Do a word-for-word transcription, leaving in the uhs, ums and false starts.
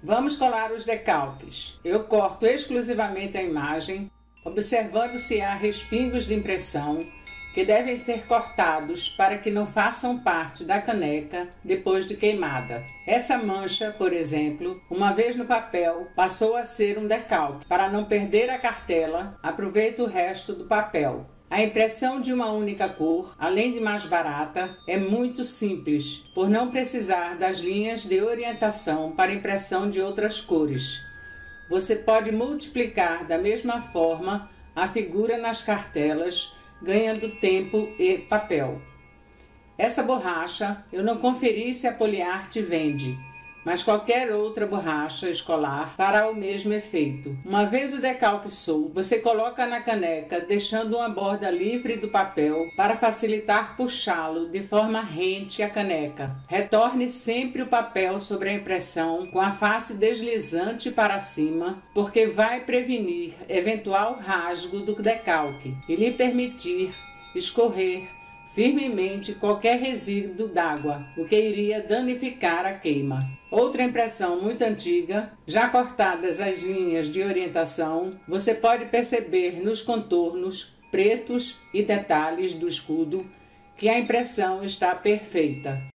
Vamos colar os decalques. Eu corto exclusivamente a imagem, observando se há respingos de impressão, que devem ser cortados para que não façam parte da caneca depois de queimada. Essa mancha, por exemplo, uma vez no papel, passou a ser um decalque. Para não perder a cartela, aproveito o resto do papel. A impressão de uma única cor, além de mais barata, é muito simples, por não precisar das linhas de orientação para impressão de outras cores. Você pode multiplicar da mesma forma a figura nas cartelas, ganhando tempo e papel. Essa borracha eu não conferi se a Poliarte vende, mas qualquer outra borracha escolar fará o mesmo efeito. Uma vez o decalque solto, você coloca na caneca, deixando uma borda livre do papel para facilitar puxá-lo de forma rente à caneca. Retorne sempre o papel sobre a impressão com a face deslizante para cima, porque vai prevenir eventual rasgo do decalque e lhe permitir escorrer firmemente qualquer resíduo d'água, o que iria danificar a queima. Outra impressão muito antiga, já cortadas as linhas de orientação, você pode perceber nos contornos pretos e detalhes do escudo que a impressão está perfeita.